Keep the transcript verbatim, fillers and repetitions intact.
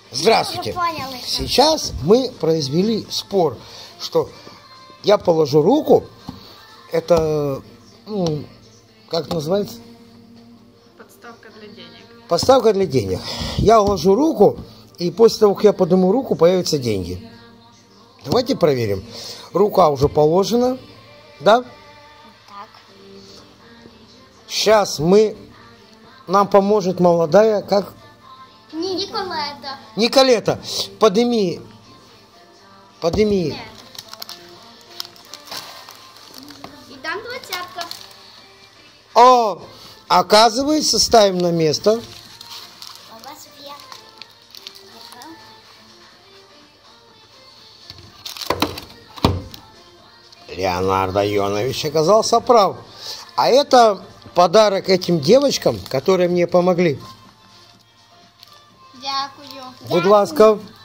Здравствуйте. Сейчас мы произвели спор, что я положу руку, это, ну, как называется? Подставка для денег. Подставка для денег. Я ложу руку, и после того, как я подниму руку, появятся деньги. Давайте проверим. Рука уже положена, да? Так. Сейчас мы, нам поможет молодая, как? Не Николета. Николета, подними, подними. Нет. И там двадцатка. О, оказывается, ставим на место. Баба София. Леонардо Ионович оказался прав. А это подарок этим девочкам, которые мне помогли. Дякую. Будь ласка.